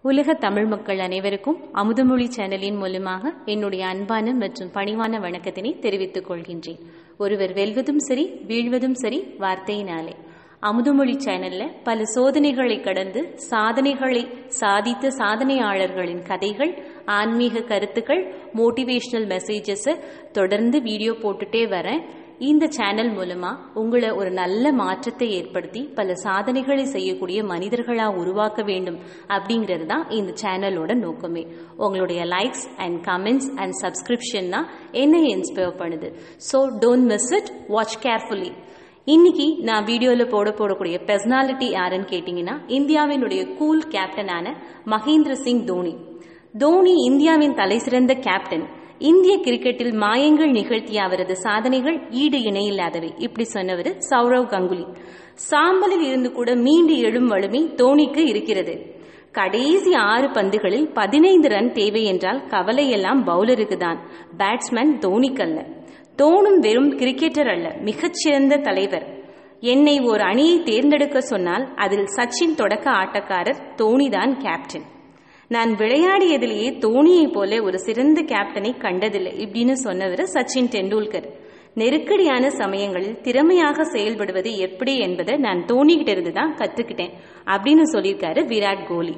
உலக தமிழ் மக்கள் அனைவருக்கும் அமுதமொழி சேனலின் மூலமாக என்னுடைய அன்பான மற்றும் பணிவான வணக்கத்தினை தெரிவித்துக் கொள்கின்றேன். ஒருவர் வெல்வதும் சரி வீழ்வதும் சரி வார்த்தையினாலே. அமுதமொழி சேனல்ல பல சோதனைகளை கடந்து சாதனைகளை சாதித்த சாதனையாளர்களின் கதைகள், ஆன்மீக கருத்துக்கள், மோட்டிவேஷனல் மெசேஜஸ் தொடர்ந்து வீடியோ போட்டுட்டே வரேன். இந்த சேனல் மூலமா உங்களை ஒரு நல்ல மாற்றத்தை ஏற்படுத்தி பல சாதனைகளை செய்யக்கூடிய மனிதர்களா உருவாக்க வேண்டும் அப்படிங்கிறது தான் இந்த சேனலோட நோக்கமே. உங்களுடைய likes and comments and subscription தான் என்னை இன்ஸ்பயர் பண்ணுது. So don't miss it, watch carefully. இன்னைக்கு நான் வீடியோல போடக்கூடிய பர்சனாலிட்டி யாருன்னு கேட்டீங்கன்னா, இந்தியாவினுடைய கூல் கேப்டனான மகேந்திர சிங் தோனி. தோனி இந்தியாவின் தலை சிறந்த கேப்டன். இந்திய கிரிக்கெட்டில் மாயங்கள் நிகழ்த்திய அவரது சாதனைகள் ஈடு இணையில்லாதவை. இப்படி சொன்னவர் சௌரவ் கங்குலி. சாம்பலில் இருந்து கூட மீண்டு எழும் வலிமை தோனிக்கு இருக்கிறது. கடைசி 6 பந்துகளில் 15 ரன் தேவை என்றால் கவலையெல்லாம் பவுலருக்கு தான், பேட்ஸ்மேன் தோனிக்கல்ல. தோனும் வெறும் கிரிக்கெட்டர் அல்ல, மிகச்சிறந்த தலைவர். என்னை ஒரு அணியை தேர்ந்தெடுக்க சொன்னால் அதில் சச்சின் தொடக்க ஆட்டக்காரர், தோனிதான் கேப்டன். நான் விளையாடியதிலேயே தோனியை போல ஒரு சிறந்த கேப்டனை கண்டதில்லை இப்படின்னு சொன்னவர் சச்சின் டெண்டுல்கர். நெருக்கடியான சமயங்களில் திறமையாக செயல்படுவது எப்படி என்பதை நான் தோனிகிட்ட இருந்து தான் கத்துக்கிட்டேன் அப்படின்னு சொல்லியிருக்காரு விராட் கோலி.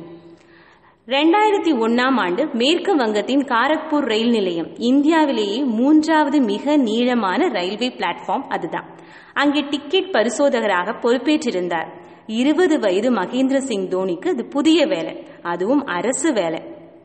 2001ஆம் ஆண்டு மேற்கு வங்கத்தின் காரக்பூர் ரயில் நிலையம் இந்தியாவிலேயே 3வது மிக நீளமான ரயில்வே பிளாட்ஃபார்ம் அதுதான். அங்கே டிக்கெட் பரிசோதகராக பொறுப்பேற்றிருந்தார். 20 வயது மகேந்திர சிங் தோனிக்கு அது புதிய வேலை, அதுவும் அரசு வேலை.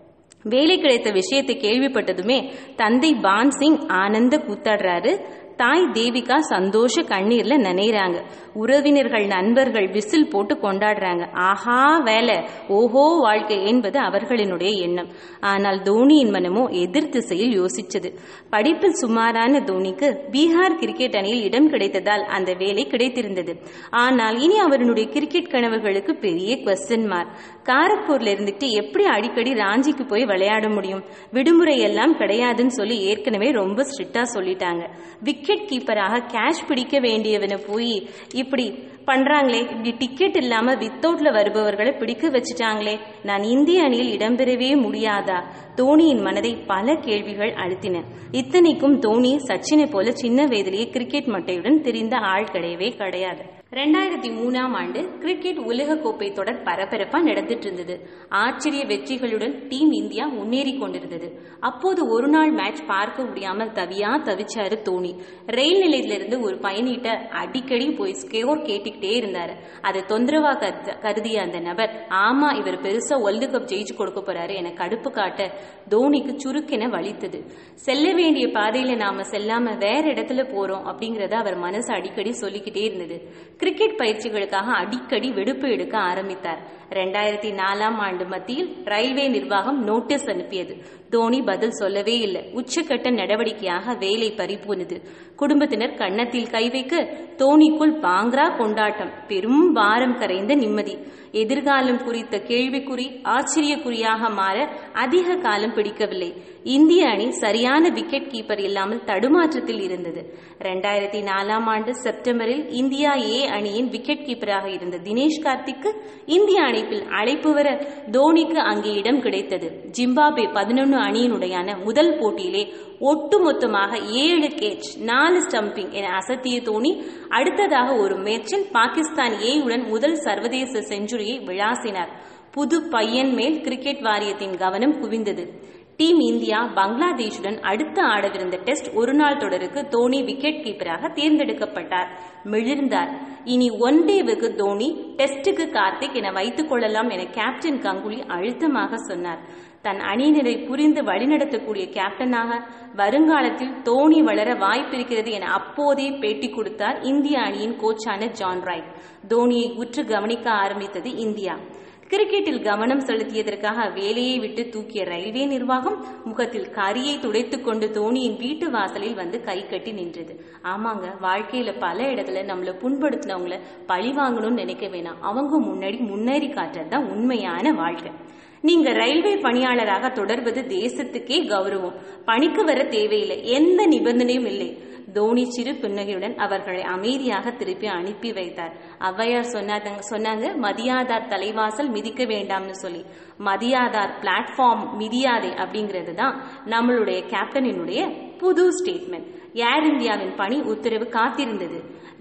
வேலை கிடைத்த விஷயத்தை கேள்விப்பட்டதுமே தந்தை பான் சிங் ஆனந்த கூத்தாடுறாரு. தாய் தேவிகா சந்தோஷ கண்ணீர்ல நனைறாங்க. உறவினர்கள் நண்பர்கள் விசில் போட்டு கொண்டாடுறாங்க. ஆஹா வேலை, ஓஹோ வாழ்க்கை என்பது அவர்களினுடைய எண்ணம். ஆனால் தோனியின் மனமோ எதிர் திசையில் யோசிச்சது. படிப்பில் சுமாரான தோனிக்கு பீகார் கிரிக்கெட் அணியில் இடம் கிடைத்ததால் அந்த வேலை கிடைத்திருந்தது. ஆனால் இனி அவருடைய கிரிக்கெட் கனவுகளுக்கு பெரிய குவெஸ்டன் மார்க். காரக்பூர்ல இருந்துட்டு எப்படி அடிக்கடி ராஞ்சிக்கு போய் விளையாட முடியும்? விடுமுறை எல்லாம் கிடையாதுன்னு சொல்லி ஏற்கனவே ரொம்ப ஸ்ட்ரிக்டா சொல்லிட்டாங்க. விக்கெட் கீப்பராக கேட்ச் பிடிக்க வேண்டியவனை போய் இப்படி பண்றாங்களே, இப்படி டிக்கெட் இல்லாம வித்தவுட்ல வருபவர்களை பிடிக்க வச்சுட்டாங்களே, நான் இந்திய அணியில் இடம்பெறவே முடியாதா? தோனியின் மனதை பல கேள்விகள் அழுத்தின. இத்தனைக்கும் தோனி சச்சினை போல சின்ன வயதிலேயே கிரிக்கெட் மட்டையுடன் தெரிந்த ஆள் கிடையவே கிடையாது. 2003ஆம் ஆண்டு கிரிக்கெட் உலக கோப்பை தொடர் பரபரப்பா நடந்துட்டு இருந்தது. ஆச்சரிய வெற்றிகளுடன் டீம் இந்தியா முன்னேறி கொண்டிருந்தது. அப்போது ஒரு நாள் மேட்ச் பார்க்க முடியாமல் தவிச்சாரு தோனி. ரயில் நிலையத்திலிருந்து ஒரு பயணிட்ட அடிக்கடி போய் ஸ்கோர் கேட்டுக்கிட்டே இருந்தாரு. அதை தொந்தரவா கருதிய அந்த நபர், ஆமா இவர் பெருசா வேர்ல்டு கப் ஜெயிச்சு கொடுக்க போறாரு என கடுப்பு காட்ட தோனிக்கு சுருக்கென வலித்தது. செல்ல வேண்டிய பாதையில நாம செல்லாம வேற இடத்துல போறோம் அப்படிங்கறத அவர் மனசு அடிக்கடி சொல்லிக்கிட்டே இருந்தது. கிரிக்கெட் பயிற்சிகளுக்காக அடிக்கடி விடுப்பு எடுக்க ஆரம்பித்தார். 2004ஆம் ஆண்டு மத்தியில் ரயில்வே நிர்வாகம் நோட்டீஸ் அனுப்பியது. தோனி பதில் சொல்லவே இல்லை. உச்சக்கட்ட நடவடிக்கையாக வேலை பறிபோனது. குடும்பத்தினர் கன்னத்தில் கை வைக்க தோனிக்குள் பாங்கரா கொண்டாட்டம், பெரும் பாரம் கரைந்த நிம்மதி. எதிர்காலம் குறித்த கேள்விக்குறி ஆச்சரியக்குறியாக மாற அதிக காலம் பிடிக்கவில்லை. இந்திய அணி சரியான விக்கெட் கீப்பர் இல்லாமல் தடுமாற்றத்தில் இருந்தது. 2004ஆம் ஆண்டு செப்டம்பரில் இந்தியா ஏ அணியின் விக்கெட் கீப்பராக இருந்த தினேஷ் கார்த்திக்கு இந்திய அணிப்பில் அழைப்பு வர தோனிக்கு அங்கே இடம் கிடைத்தது. ஜிம்பாப்வே 11 அணியினுடையான முதல் போட்டியிலே ஒட்டுமொத்தமாக 7 கேட்ச் 4 ஸ்டம்பிங் என அசத்திய தோனி அடுத்ததாக ஒரு மேட்சில் பாகிஸ்தான் ஏயுடன் முதல் சர்வதேச செஞ்சுரியை விளாசினார். புது பையன் மேல் கிரிக்கெட் வாரியத்தின் கவனம் குவிந்தது. டீம் இந்தியா பங்களாதேஷுடன் அடுத்து ஆடவிருந்த டெஸ்ட் ஒருநாள் தொடருக்கு தோனி விக்கெட் கீப்பராக தேர்ந்தெடுக்கப்பட்டார். மிளிர்ந்தார். இனி ஒன் டேவுக்கு தோனி, டெஸ்டுக்கு கார்த்திக் என வைத்துக் கொள்ளலாம் என கேப்டன் கங்குலி அழுத்தமாக சொன்னார். தன் அணியினரை புரிந்து வழிநடத்தக்கூடிய கேப்டனாக வருங்காலத்தில் தோனி வளர வாய்ப்பிருக்கிறது என அப்போதே பேட்டி கொடுத்தார் இந்திய அணியின் கோச்சான ஜான் ராய்ட். தோனியை உற்று கவனிக்க ஆரம்பித்தது இந்தியா. கிரிக்கெட்டில் கவனம் செலுத்தியதற்காக வேலையை விட்டு தூக்கிய ரயில்வே நிர்வாகம் முகத்தில் கரியை துடைத்துக் கொண்டு தோனியின் வீட்டு வாசலில் வந்து கை கட்டி நின்றது. ஆமாங்க, வாழ்க்கையில பல இடத்துல நம்மள புண்படுத்தினவங்கள பழி வாங்கணும்னு நினைக்க வேணாம். அவங்க முன்னேறி காட்டுறதுதான் உண்மையான வாழ்க்கை. நீங்க ரயில்வே பணியாளராக தொடர்வது தேசத்துக்கே கௌரவம். பணிக்கு வர தேவையில்லை, எந்த நிபந்தனையும் இல்லை. தோனி சிறு புன்னகையுடன் அவர்களை அமைதியாக திருப்பி அனுப்பி வைத்தார். ஔவையார் சொன்னாங்க, மதியாதார் தலைவாசல் மிதிக்க வேண்டாம்னு சொல்லி. மதியாதார் பிளாட்ஃபார்ம் மிதியாதே அப்படிங்கிறது தான் நம்மளுடைய கேப்டனினுடைய புது ஸ்டேட்மெண்ட். ஏர் இந்தியாவின் பணி உத்தரவு காத்திருந்தது.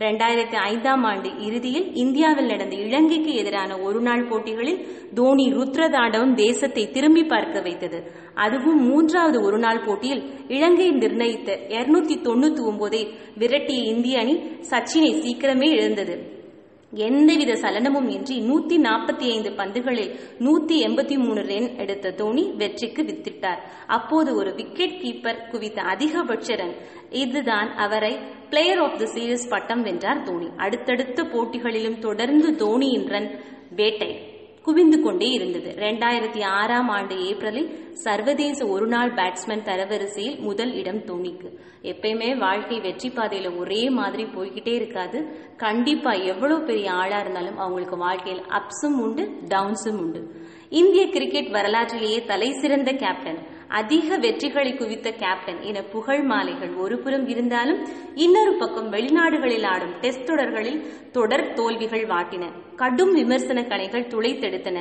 2005 இறுதியில் இந்தியாவில் நடந்த இலங்கைக்கு எதிரான ஒருநாள் போட்டிகளில் தோனி ருத்ரதாண்டவம் தேசத்தை திரும்பி பார்க்க வைத்தது. அதுவும் 3வது ஒருநாள் போட்டியில் இலங்கை நிர்ணயித்த 299 விரட்டிய இந்திய அணி சச்சினை சீக்கிரமே இழந்தது. எந்தவித சலனமும் இன்றி 145 பந்துகளில் 183 ரன் எடுத்த தோனி வெற்றிக்கு வித்திட்டார். அப்போது ஒரு விக்கெட் கீப்பர் குவித்த அதிகபட்ச ரன். இதுதான் அவரை பிளேயர் ஆஃப் தி சீரீஸ் பட்டம் வென்றார் தோனி. அடுத்தடுத்த போட்டிகளிலும் தொடர்ந்து தோனியின் ரன் வேட்டை குவிந்து கொண்டே இருந்தது. 2006 ஏப்ரலில் சர்வதேச ஒருநாள் பேட்ஸ்மேன் தரவரிசையில் முதல் இடம் தோனிக்கு. எப்பயுமே வாழ்க்கை வெற்றி பாதையில ஒரே மாதிரி போய்கிட்டே இருக்காது. கண்டிப்பா எவ்வளவு பெரிய ஆளா இருந்தாலும் அவங்களுக்கு வாழ்க்கையில் அப்ஸும் உண்டு, டவுன்ஸும் உண்டு. இந்திய கிரிக்கெட் வரலாற்றிலேயே தலை சிறந்த கேப்டன், அதிக வெற்றிகளை குவித்த கேப்டன் என புகழ் மாலைகள் ஒரு புறம் இருந்தாலும் இன்னொரு பக்கம் வெளிநாடுகளில் ஆடும் டெஸ்ட் தொடர்களில் தொடர் தோல்விகள் வாட்டின. கடும் விமர்சன கணைகள் துளைத்தெடுத்தன.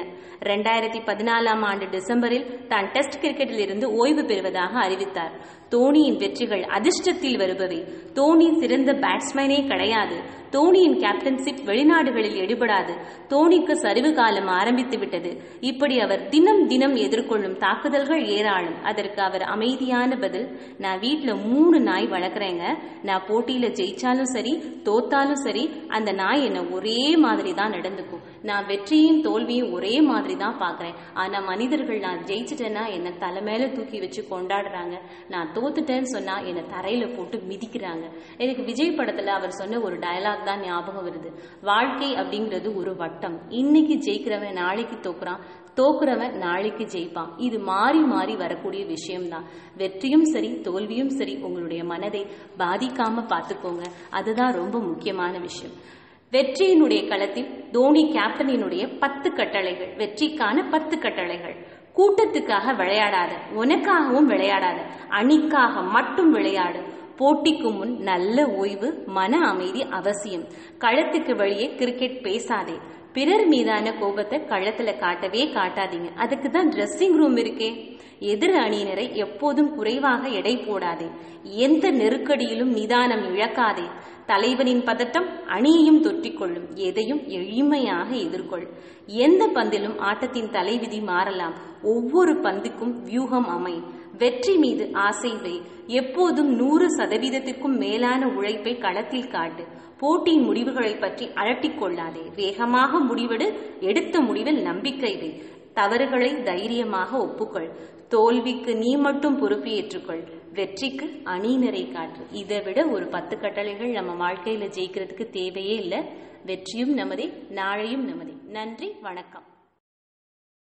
2014 டிசம்பரில் தான் டெஸ்ட் கிரிக்கெட்டில் இருந்து ஓய்வு பெறுவதாக அறிவித்தார். தோனியின் வெற்றிகள் அதிர்ஷ்டத்தில் வருபவை. தோனி சிறந்த பேட்ஸ்மேனே கிடையாது. தோனியின் கேப்டன்ஷிப் வெளிநாடுகளில் எடுபடாது. தோனிக்கு சரிவு காலம் ஆரம்பித்து விட்டது. இப்படி அவர் தினம் தினம் எதிர்கொள்ளும் தாக்குதல்கள் ஏராளம். அதற்கு அவர் அமைதியான பதில், நான் வீட்டுல 3 நாய் வளர்க்குறேங்க. நான் போட்டியில ஜெயிச்சாலும் சரி தோத்தாலும் சரி அந்த நாய் என்ன ஒரே மாதிரி தான் நடந்துக்கும். நான் வெற்றியும் தோல்வியும் ஒரே மாதிரி தான் பாக்குறேன். ஆனா மனிதர்கள் நான் ஜெயிச்சிட்டேன்னா என்ன தலை மேல தூக்கி வச்சு கொண்டாடுறாங்க, நான் தோத்துட்டேன்னு சொன்னா என்ன தரையில போட்டு மிதிக்கிறாங்க. எனக்கு விஜய் படத்துல அவர் சொன்ன ஒரு டயலாக் தான் ஞாபகம் வருது. வாழ்க்கை அப்படிங்கிறது ஒரு வட்டம். இன்னைக்கு ஜெயிக்கிறவன் நாளைக்கு தோக்குறான், தோக்குறவன் நாளைக்கு ஜெயிப்பான். இது மாறி மாறி வரக்கூடிய விஷயம்தான். வெற்றியும் சரி தோல்வியும் சரி உங்களுடைய மனதை பாதிக்காம பார்த்துக்கோங்க. அதுதான் ரொம்ப முக்கியமான விஷயம். வெற்றியினுடைய களத்தில் தோனி கேப்டனினுடைய 10 கட்டளைகள், வெற்றிக்கான 10 கட்டளைகள். கூட்டத்துக்காக விளையாடாத, உனக்காகவும் விளையாடாத, அணிக்காக மட்டும் விளையாடு. போட்டிக்கு முன் நல்ல ஓய்வு, மன அமைதி அவசியம். களத்துக்கு வெளியே கிரிக்கெட் பேசாதே. பிறர் மீதான கோபத்தை களத்துல காட்டவே காட்டாதீங்க. அதுக்கு தான் ட்ரெஸ்ஸிங் ரூம் இருக்கே. எதிர் அணியினரை எப்போதும் குறைவாக எடை போடாதே. எந்த நெருக்கடியிலும் நிதானம் இழக்காதே. தலைவனின் பதட்டம் அணியையும் தொற்றிக்கொள்ளும். எதையும் எளிமையாக எதிர்கொள். எந்த பந்திலும் ஆட்டத்தின் தலைவிதி மாறலாம். ஒவ்வொரு பந்துக்கும் வியூகம் அமை. வெற்றி மீது ஆசை வை. எப்போதும் 100% மேலான உழைப்பை களத்தில் காட்டு. போட்டியின் முடிவுகளை பற்றி அலட்டிக் கொள்ளாதே. வேகமாக முடிவெடு. எடுத்த முடிவில் நம்பிக்கை வை. தவறுகளை தைரியமாக ஒப்புக்கொள். தோல்விக்கு நீ மட்டும் பொறுப்பு ஏற்றுக்கொள். வெற்றிக்கு அணியினரை காட்டு. இதை விட ஒரு 10 கட்டளைகள் நம்ம வாழ்க்கையில ஜெயிக்கிறதுக்கு தேவையே இல்லை. வெற்றியும் நமதே, நாளையும் நமதே. நன்றி, வணக்கம்.